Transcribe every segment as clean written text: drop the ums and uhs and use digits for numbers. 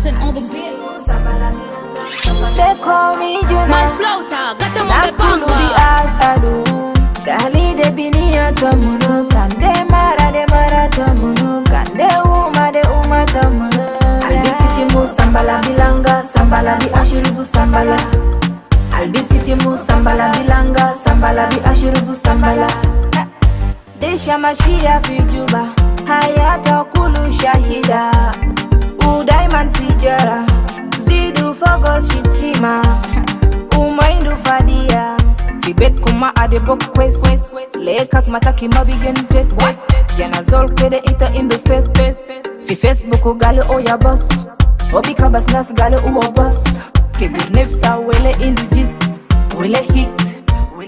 Jackson on the beat. They call me Juna. My slaughter, got him on the Naskulu bi asadu. Gali de binia tamuno. Kande mara tamuno. Kande uma tamuno. Albisitimu sambala bilanga. Sambala bi ashiribu sambala. Albisitimu sambala bilanga. Sambala bi ashiribu sambala. Desha mashia vijuba. Hayata kulu shahida. Udaiman sijara. Zidu fogo sitima. Umaindu fadia. Bibet kuma ade bok quest. Lakers mataki mabigen tet. Yana zol kede ita in the face. Fi Facebook gale oya boss. Obi kabas nas gale uwa boss. Kebir nefsa wele indu jis. Wele hit.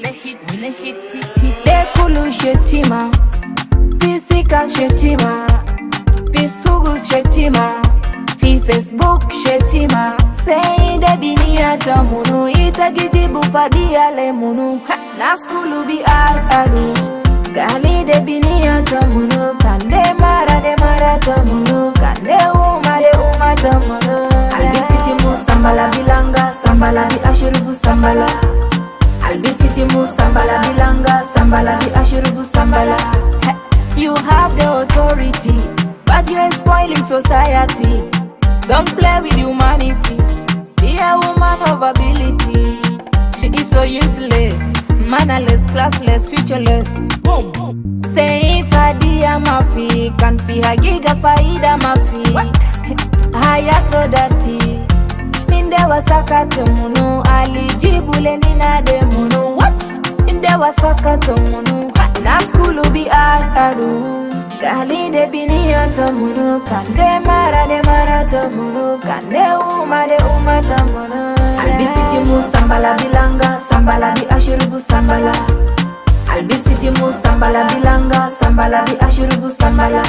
De kulu shetima. Pisika shetima. Pisugu shetima. Fi Facebook shetima. Say de binia tamunu. Ita gijibu fadia le munu. Naskulu bi asadu. Gali de binia tamunu. Kande mara tamunu. Kande uma tamunu. Albisitimu sambala bilanga. Sambala bi ashiribu sambala. Albisitimu sambala bilanga. Sambala bi ashiribu sambala. You have the authority, but you're spoiling society. Don't play with humanity. Be a woman of ability. She is so useless, mannerless, classless, futureless. Boom. Say fadia mafi, can't be a giga faida mafi. Hayato dati. Minde wasakato munu, alijibule nina de munu. What? Minde wasakato munu. Naskulu bi asadu. Gali de binia tamunu. Kande mara tamunu. Kande uma tamunu. Albisitimu sambala bilanga. Sambala bi ashiribu sambala. Albisitimu sambala bilanga. Sambala bi ashiribu sambala.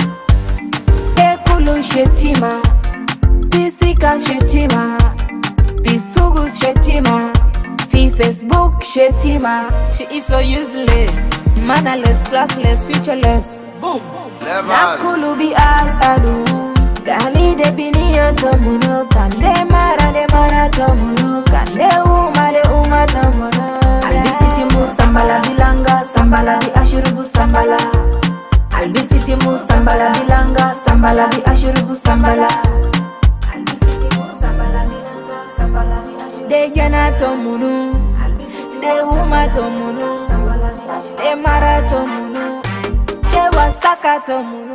Ekulu shetima. Pisika shetima. Pisugu shetima. Fi Facebook shetima. She is so useless, mannerless, classless, futureless. Boom. Naskulu bi asadu. Gali de binia tamunu. Kande mara tamunu. Kande uma tamunu. Albisitimu sambala bilanga. Sambala bi ashiribu sambala. Albisitimu sambala bilanga. Sambala bi ashiribu sambala. Albisitimu sambala bilanga. Sambala bi ashiribu. De jana tamunu. De uma tamunu. De mara tamunu. De wasaka tamunu.